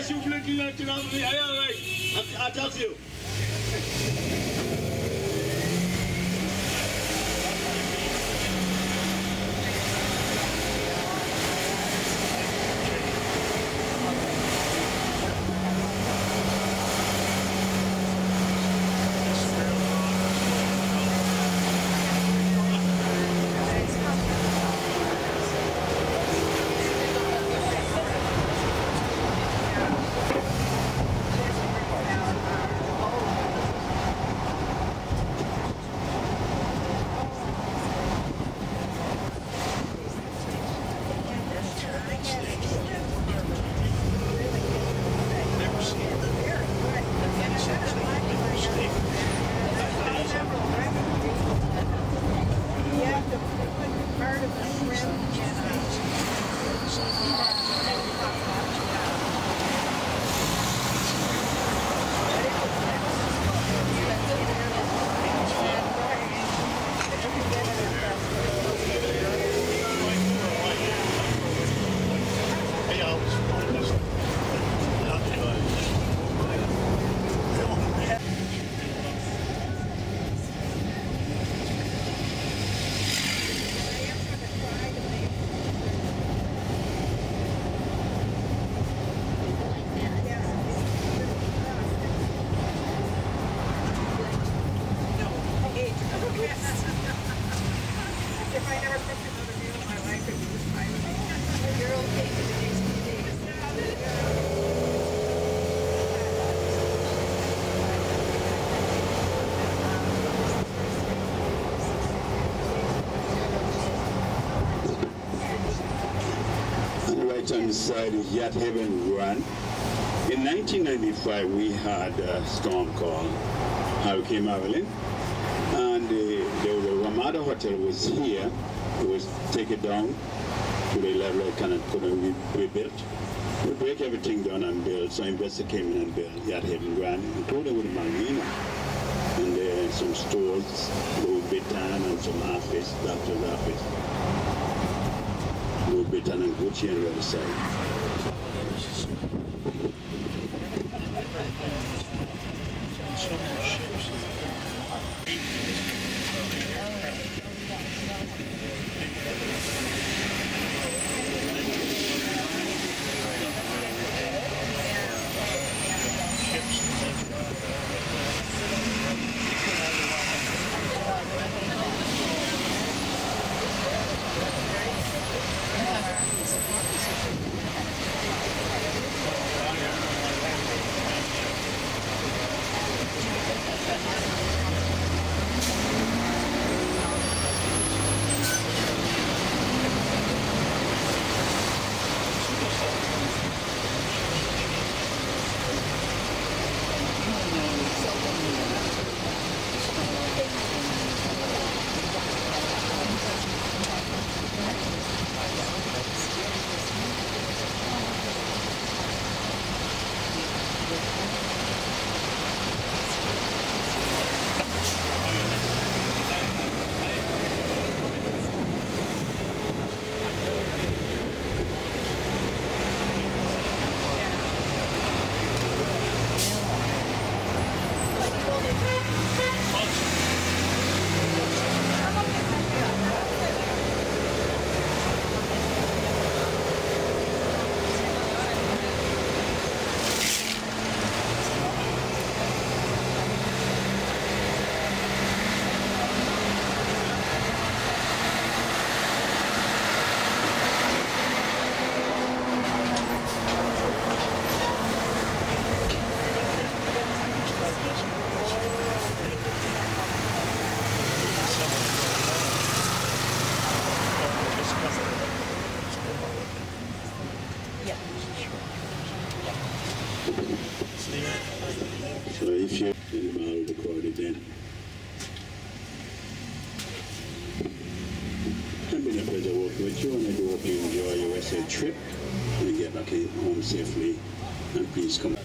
you blinking at me. All right. I'll talk to you. On the side is Yacht Haven Run. In 1995, we had a storm called Hurricane Marilyn, and the Ramada Hotel was here. It was taken down to the level I cannot put and rebuilt. We break everything down and build, so investors came in and built Yacht Haven Run, including with the marina. And some stores, Louis Vuitton, and some office, doctor's office. Louis Vuitton and Gucci on the other side. So if you I'll record it then. It's been a pleasure working with you, and I do hope you enjoy your USA trip and get back home safely, and please come.